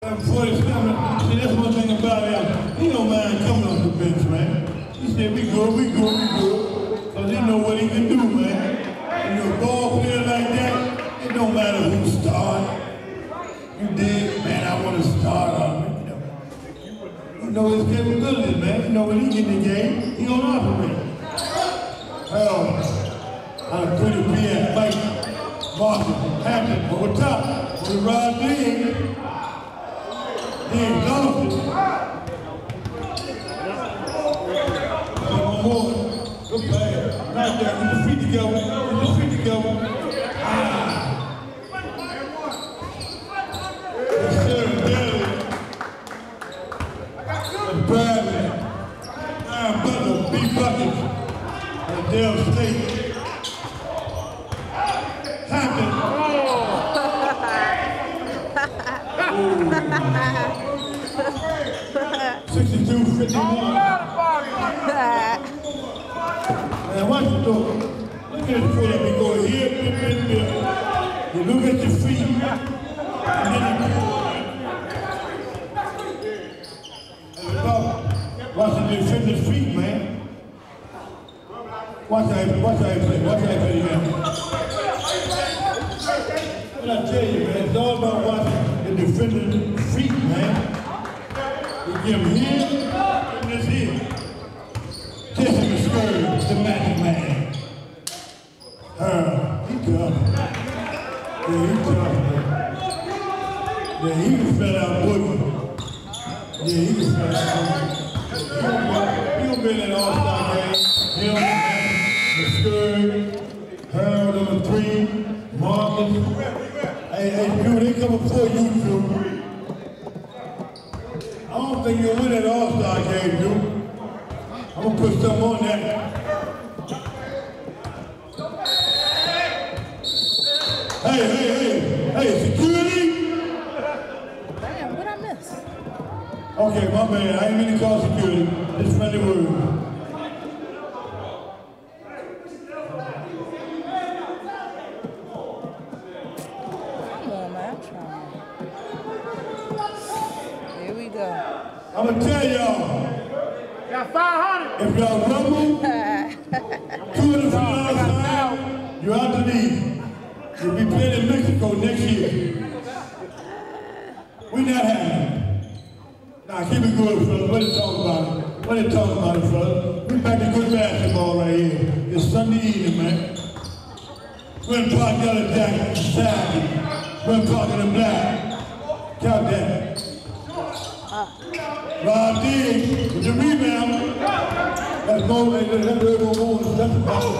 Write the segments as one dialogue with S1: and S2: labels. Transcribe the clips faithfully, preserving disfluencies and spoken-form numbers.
S1: forty-seven, see, that's one thing about him. He don't mind coming off the bench, man. He said, we good, we good, we good. Because he know what he can do, man. And you're a ball player like that, it don't matter who starts. You did, man, I want to start on it. You know his capabilities, man. You know when he get in the game, he gonna operate. Well, I'm pretty big, Mike Martin, Hampton, over top. With Rod Dean, he exhausted. One more. Good play. Right there. Get the feet together. Get the feet together. Ah. Yes, sir. Daly. And Bradley. Aaron Butler. B. Buckets. And Dale State. Hampton. sixty-two fifty-one. Man, watch the door. Look at his foot up. He go here, bip, bip, bip. You look at your feet. And then you go. And watch him defend his feet, man. Watch how he play. Watch how he play. Watch how he play, man. What I tell you, man, it's all about watching the defender's feet, man. You give him here, and this here. Jesse McScurry, the magic man. Uh, he tough. Yeah, he tough, man. Yeah, he can spell out Boogie. Yeah, he can spell out Boogie. He don't be in that all-star game. Him, McScurry, Harold number three, Marcus. Hey, hey, Drew, they coming for you, Drew. I don't think you'll win that All-Star game, Drew. I'm gonna put something on that. Hey, hey, hey, hey, security?
S2: Damn, what I miss?
S1: Okay, my man, I ain't mean to call security. Just friendly word. I'm gonna tell y'all,
S3: got five hundred.
S1: If y'all rumble, two hundred from the outside, you're out the league. You'll be playing in Mexico next year. We not having it. Nah, keep it good, fellas. What they talking about it? What they talking about it, fellas? We back to good basketball right here. It's Sunday evening, man. We're in Park Yellow Jacket, Saturday. We're in Park in the Black. Count that. Rod Dean with the rebound. That's more than the number of more than that's about it.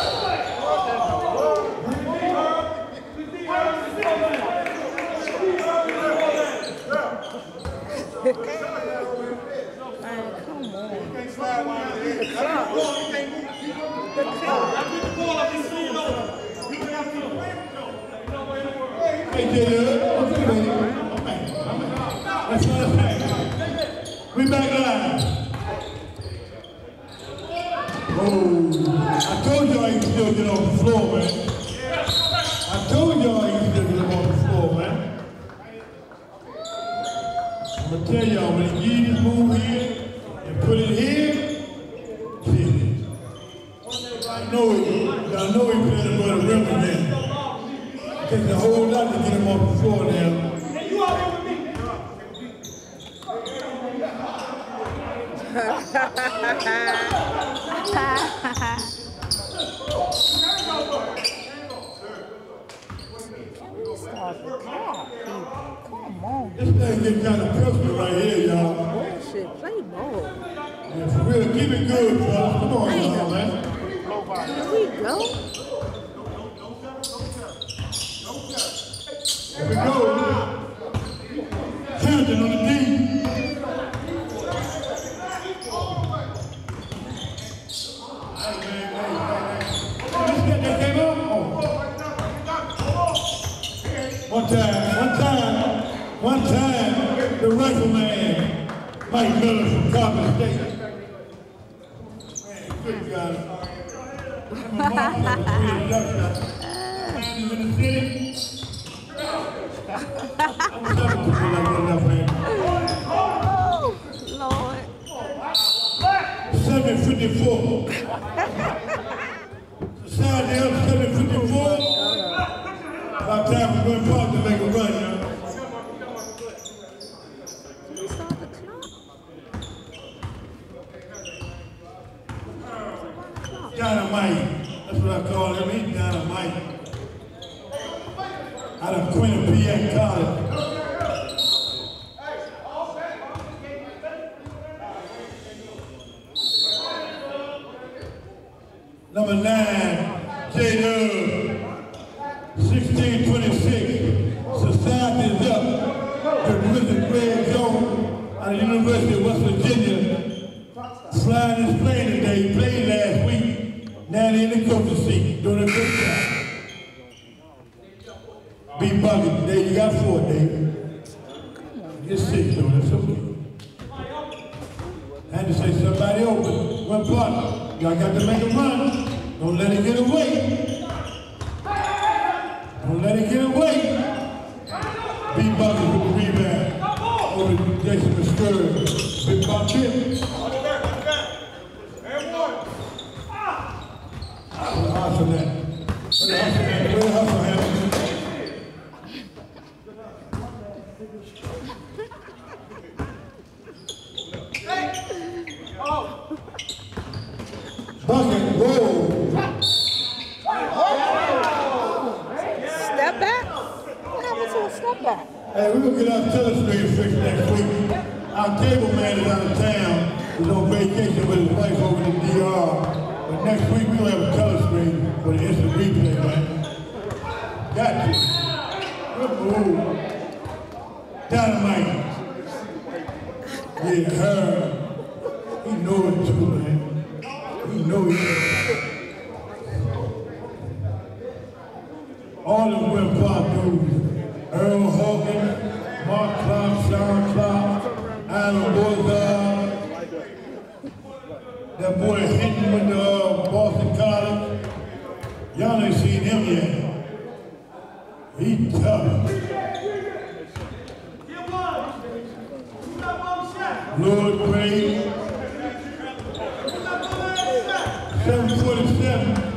S2: Man, come on.
S1: Hey, J L, what's your name? That's what I'm saying. We back live. Oh, I told y'all you can still get on the floor, man. I told y'all you can still get on the floor, man. I'm gonna tell y'all, when you give this move here and put it here, see, y'all know it. Y'all know he playing above the rim again. It takes a whole lot to get him off the floor now. You out there with me?
S2: Can we start the clock, people? Come on.
S1: This thing getting kind of personal right here, y'all.
S2: Bullshit, play ball.
S1: Yeah, for real, keep it good, fellas. Come on, y'all, man.
S2: Here we go.
S1: Here we go. Hampton on the D. One time, one time, one time, the rifleman, Mike Miller from Coppin State. Man, good guy. My mom got the three inductions. Man, in the city. I'm seven people like that enough, man. fifty-four. Society up seven fifty-four. About time for Gwen Park to make a run, y'all. Dynamite. That's what I call him. He's dynamite. Out of Quinnipiac College. Number nine, J-Dub, sixteen twenty-six. Society is up. The Mister Greg Jones out of the University of West Virginia. Flying his plane today. He played last week. Now they're in the coaching seat. Doing a good job. Be bugging. There you got four, David. Get six, though. That's okay. I had to say somebody open. One partner. Y'all got to make a run. Don't let it get away. Don't let it get away. Be bugging with the rebound. Over to Jason Muscuri. Big ball tip. Hustle that. Hustle that. Where the hustle happening? Bucket, roll.
S2: Step back? What happened to a step back?
S1: Hey, we're gonna get our telescreen fixed next week. Our cable man is out of town. He's on vacation with his wife over in D R. But next week we're gonna have a telescreen for the instant replay, man. Got you. Good move. Dynamite. Yeah, her. He know it too, man. He know it. All the Gwen Park dudes. Earl Hawkins, Mark Clark, Sean Clark, Alan Bozard. That boy Hinton went to uh, Boston College. Y'all ain't seen him yet. He tough. Lord Gray. seven forty-seven.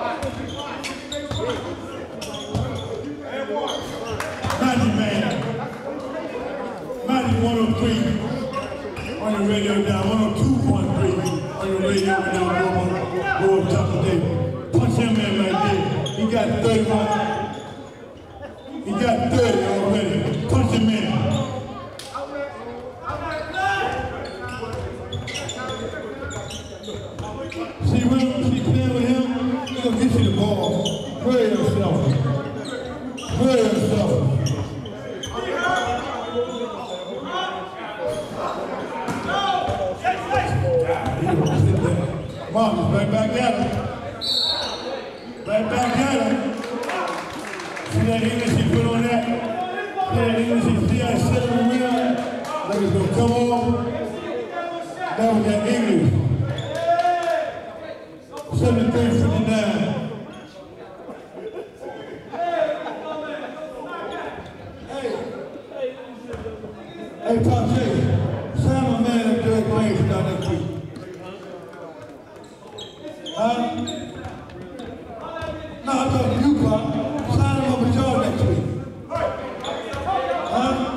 S1: Magic Man. Magic one oh three. On your radio down. one oh two point three. On your radio down. Go up top today. Punch him in right there. He got thirty-one. He got thirty already. Punch him in. See when she playing with him, he's gonna get you the ball. Pray yourself. Pray yourself. Marcus, right back at him. Right back at him. See that English he put on that? See that English he see that seven wheel? Like it's gonna come off. That was that English. seventy-three fifty-nine. Hey. Hey, Pop J. Sign my man up Derek Blaine for down next week. Huh? No, I'm talking to you, Pop. Sign him up with y'all next week. Huh?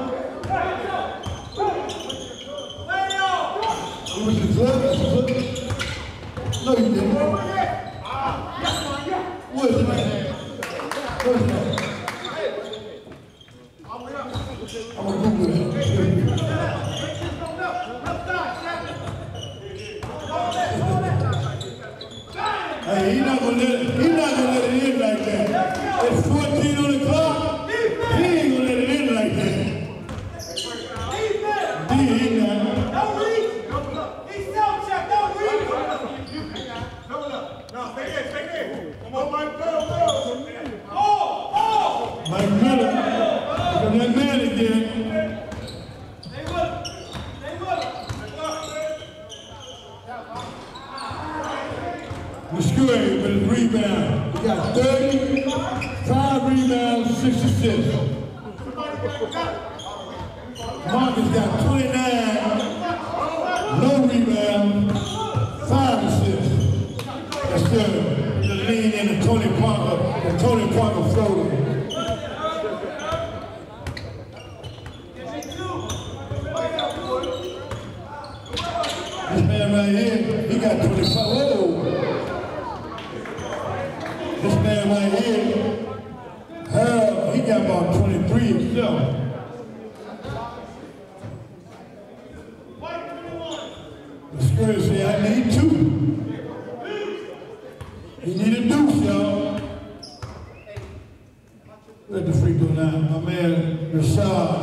S1: It was a club, it was a club. No, you didn't. What is that? What is that? I'm gonna Google it. Hey, he's not gonna let it, he's not gonna let it in like that. It's fourteen on the clock. He ain't gonna let it in like that. He ain't not.
S3: Don't reach. He's self-check. Don't reach. No, stay there, stay there. Come on, Mike, go, go. Oh, oh.
S1: Mike Miller, from that man again.
S3: Stay with him. Stay with him.
S1: Muscuri with his rebound. He got thirty, five rebounds, six assists. Marcus got twenty-nine, no rebounds, five assists. Tony Parker, the Tony Parker floater. This man right here, he got twenty-five. Whoa! This man right here, Harold, he got about twenty-three himself. The Scourge say, I need two. He need a deuce, y'all. Let the free throw line. My man, Rashad.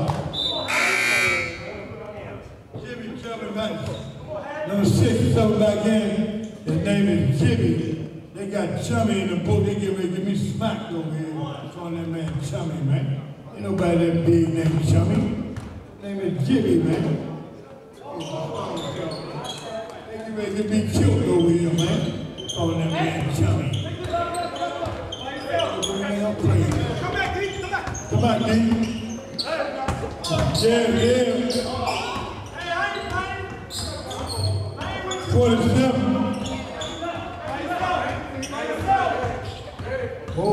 S1: Jimmy coming back. Number six coming back in. His name is Jimmy. They got Chummy in the book. They get ready to give me smacked over here. I'm calling that man Chummy, man. Ain't nobody that big named Chummy. His name is Jimmy, man. They get ready to be killed over here, man. Calling that man Chummy. Come back, D. Come back. Come back, D. Yeah, yeah. forty-seven. Oh.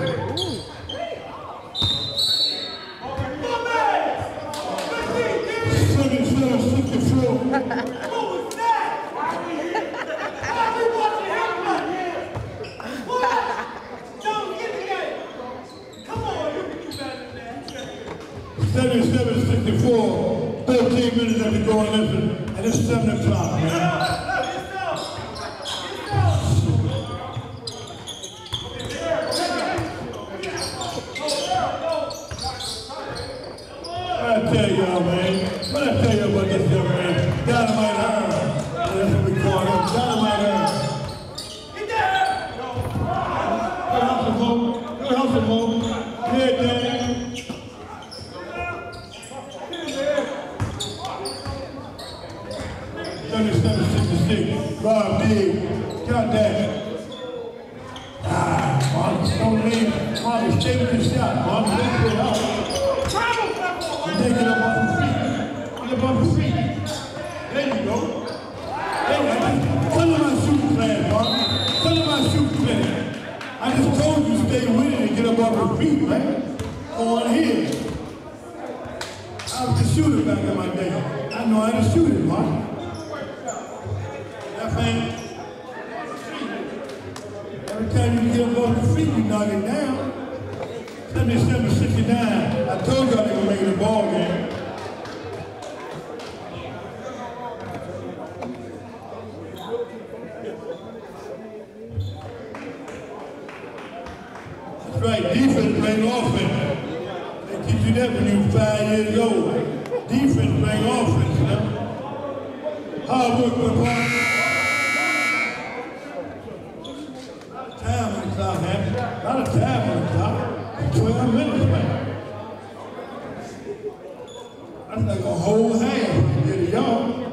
S1: seventy-seven, sixty-four. seventy-seven, sixty-four, thirteen minutes after going listen, and it's seven o'clock, man. What I tell y'all, man, what I tell you about this young man, Dynamite Earl, that's what we call him, Dynamite Earl. Get there! Go help some more, go help some more, yeah, Dan. seventy-seven, sixty-six, Rob Big, got that. Ah, Marcus, don't leave. Marcus, stay with your shot. Marcus, let's get out. And then get up off your feet. Get up off your feet. There you go. There you go. Tell him my shooting plan, Marcus. Tell him my shooting plan. I just told you stay with it and get up off your feet, man. Go on here. I was a shooter back in my day. I know how to shoot it, Marcus. Every time you get up off your feet, you knock it down. seventy-seven, sixty-nine. I told y'all they were making a ball game. That's right, defense playing offense. They teach you that when you're five years old. Defense playing offense, you know? Hard work, my partner. Time on the clock, man. A lot of time on the clock. twelve minutes, man. That's like a whole half to y'all.